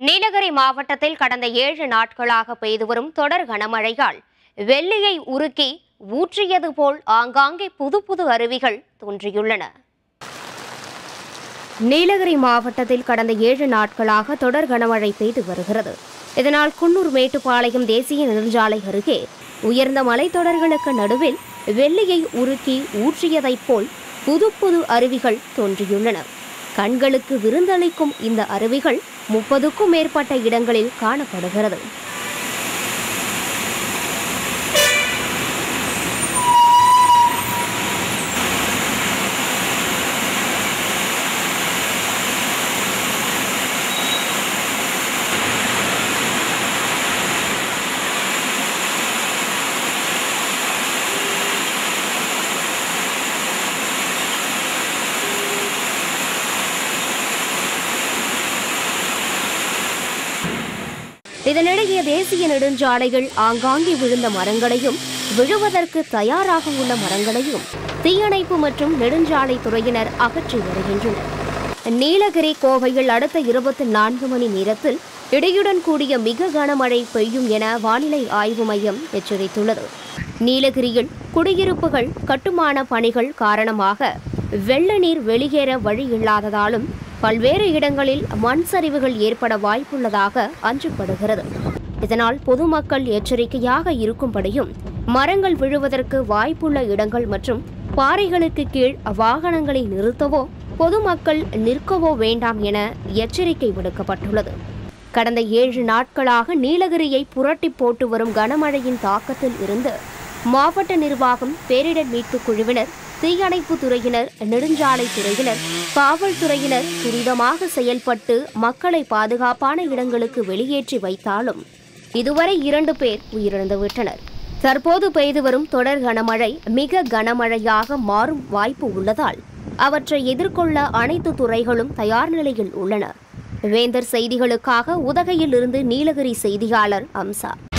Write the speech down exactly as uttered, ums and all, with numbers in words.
நீலகிரி மாவட்டத்தில் கடந்த ஏழு நாட்களாக பெய்து வரும் தொடர் கனமழையால் வெள்ளியை உருக்கி ஊற்றியது போல் ஆங்காங்கே புது புது அருவிகள் தோன்றியுள்ளன. நீலகிரி மாவட்டத்தில் கடந்த ஏழு நாட்களாக தொடர் கனமழை பெய்து வருகிறது. இதனால் குன்னூர் மேட்டுப்பாளையம் தேசிய நெடுஞ்சாலை அருகே உயர்ந்த மலைத்தொடர்களுக்கு நடுவில் வெள்ளியை உருக்கி ஊற்றியதைப் போல் புது புது அருவிகள் தோன்றியுள்ளன. கண்களுக்கு விருந்தளிக்கும் இந்த அருவிகள் முப்பதுக்கும் மேற்பட்ட இடங்களில் காணப்படுகிறது. இதனிடையே தேசிய நெடுஞ்சாலைகள் ஆங்காங்கே விழுந்த மரங்களையும் விழுவதற்கு தயாராக உள்ள மரங்களையும் தீயணைப்பு மற்றும் நெடுஞ்சாலை துறையினர் அகற்றி வருகின்றனர். நீலகிரி கோவையில் அடுத்த இருபத்தி நான்கு மணி நேரத்தில் இடியுடன் கூடிய மிக கனமழை பெய்யும் என வானிலை ஆய்வு மையம் எச்சரித்துள்ளது. நீலகிரியில் குடியிருப்புகள் கட்டுமான பணிகள் காரணமாக வெள்ள நீர் வெளியேற வழி இல்லாததாலும் பல்வேறு இடங்களில் மண் சரிவுகள் ஏற்பட வாய்ப்புள்ளதாக அஞ்சப்படுகிறது. இதனால் பொதுமக்கள் எச்சரிக்கையாக இருக்கும்படியும் மரங்கள் விழுவதற்கு வாய்ப்புள்ள இடங்கள் மற்றும் பாறைகளுக்கு கீழ் வாகனங்களை நிறுத்தவோ பொதுமக்கள் நிற்கவோ வேண்டாம் என எச்சரிக்கை விடுக்கப்பட்டுள்ளது. கடந்த ஏழு நாட்களாக நீலகிரியை புரட்டி போட்டு வரும் கனமழையின் தாக்கத்தில் இருந்து மாவட்ட நிர்வாகம், பேரிடர் மீட்புக் குழுவினர், தீயணைப்பு துறையினர், நெடுஞ்சாலை துறையினர், காவல்துறையினர் துரிதமாக செயல்பட்டு மக்களை பாதுகாப்பான இடங்களுக்கு வெளியேற்றி வைத்தாலும் இதுவரை இரண்டு பேர் உயிரிழந்துவிட்டனர். தற்போது பெய்து வரும் தொடர் கனமழை மிக கனமழையாக மாறும் வாய்ப்பு உள்ளதால் அவற்றை எதிர்கொள்ள அனைத்து துறைகளும் தயார் நிலையில் உள்ளன. வேந்தர் செய்திகளுக்காக உதகையில் இருந்து நீலகிரி செய்தியாளர் அம்சா.